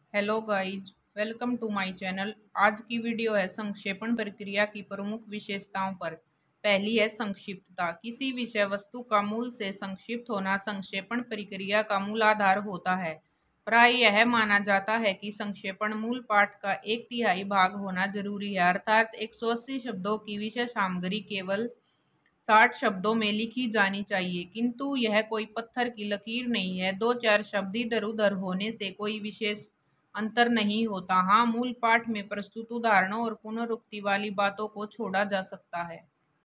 Hello guys, welcome to my channel. आज की video है संक्षेपण प्रक्रिया की प्रमुख विशेषताओं पर। पहली है संक्षिप्तता। किसी विषय वस्तु का मूल से संक्षिप्त होना संक्षेपण प्रक्रिया का मूल आधार होता है। प्राय यह माना जाता है कि संक्षेपण मूल पाठ का 1/3 भाग होना जरूरी है, अर्थात 180 शब्दों की विषय सामग्री केवल 60 शब्दों में लिखी जानी चाहिए। किंतु यह कोई पत्थर की लकीर नहीं है। 2-4 शब्द इधर उधर होने से कोई विशेष अंतर नहीं होता। हाँ, मूल पाठ में प्रस्तुत उदाहरणों और पुनरुक्ति वाली बातों को छोड़ा जा सकता है।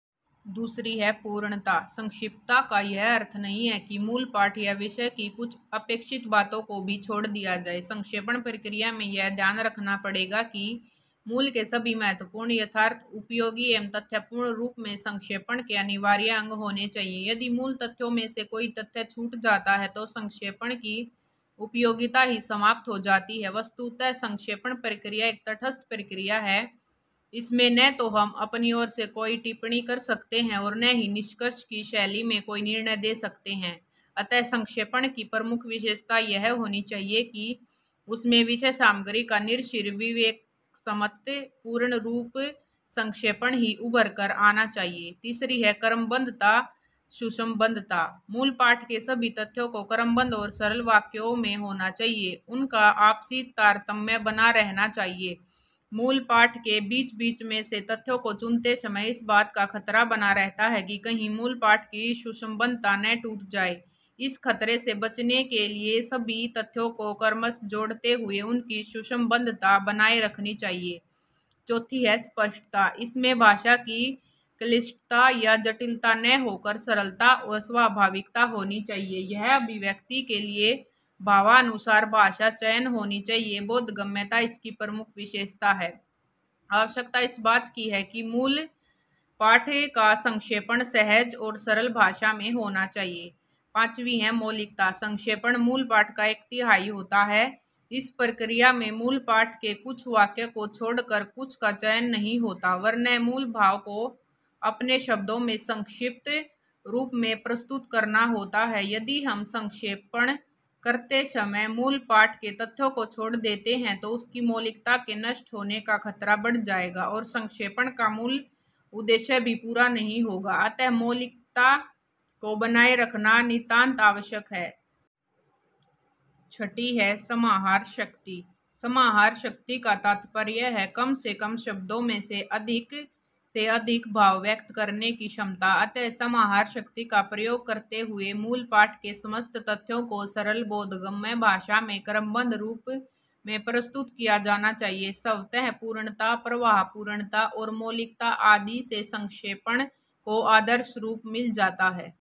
दूसरी है पूर्णता। संक्षिप्तता का यह अर्थ नहीं है कि मूल पाठ या विषय की कुछ अपेक्षित बातों को भी छोड़ दिया जाए। संक्षेपण प्रक्रिया में यह ध्यान रखना पड़ेगा कि मूल के सभी महत्वपूर्ण, यथार्थ, उपयोगी एवं तथ्यपूर्ण रूप में संक्षेपण के अनिवार्य अंग होने चाहिए। यदि मूल तथ्यों में से कोई तथ्य छूट जाता है तो संक्षेपण की उपयोगिता ही समाप्त हो जाती है। वस्तुतः संक्षेपण प्रक्रिया एक तटस्थ प्रक्रिया है। इसमें न तो हम अपनी ओर से कोई टिप्पणी कर सकते हैं और न ही निष्कर्ष की शैली में कोई निर्णय दे सकते हैं। अतः संक्षेपण की प्रमुख विशेषता यह होनी चाहिए कि उसमें विषय सामग्री का निरशिर विवेक सम्मत पूर्ण रूप संक्षेपण ही उभर कर आना चाहिए। तीसरी है क्रमबद्धता, सुसंबद्धता। मूल पाठ के सभी तथ्यों को क्रमबद्ध और सरल वाक्यों में होना चाहिए। उनका आपसी तारतम्य बना रहना चाहिए। मूल पाठ के बीच बीच में से तथ्यों को चुनते समय इस बात का खतरा बना रहता है कि कहीं मूल पाठ की सुसंबद्धता न टूट जाए। इस खतरे से बचने के लिए सभी तथ्यों को क्रमश जोड़ते हुए उनकी सुसंबद्धता बनाए रखनी चाहिए। चौथी है स्पष्टता। इसमें भाषा की क्लिष्टता या जटिलता न होकर सरलता और स्वाभाविकता होनी चाहिए। यह अभिव्यक्ति के लिए भावानुसार भाषा चयन होनी चाहिए। बोधगम्यता इसकी प्रमुख विशेषता है। आवश्यकता इस बात की है कि मूल पाठ का संक्षेपण सहज और सरल भाषा में होना चाहिए। पांचवी है मौलिकता। संक्षेपण मूल पाठ का 1/3 होता है। इस प्रक्रिया में मूल पाठ के कुछ वाक्य को छोड़कर कुछ का चयन नहीं होता, वरन मूल भाव को अपने शब्दों में संक्षिप्त रूप में प्रस्तुत करना होता है। यदि हम संक्षेपण करते समय मूल पाठ के तथ्यों को छोड़ देते हैं तो उसकी मौलिकता के नष्ट होने का खतरा बढ़ जाएगा और संक्षेपण का मूल उद्देश्य भी पूरा नहीं होगा। अतः मौलिकता को बनाए रखना नितांत आवश्यक है। छठी है समाहार शक्ति। समाहार शक्ति का तात्पर्य है कम से कम शब्दों में से अधिक भाव व्यक्त करने की क्षमता। अतः समाहार शक्ति का प्रयोग करते हुए मूल पाठ के समस्त तथ्यों को सरल बोधगम्य भाषा में क्रमबद्ध रूप में प्रस्तुत किया जाना चाहिए। स्वतः पूर्णता, प्रवाह पूर्णता और मौलिकता आदि से संक्षेपण को आदर्श रूप मिल जाता है।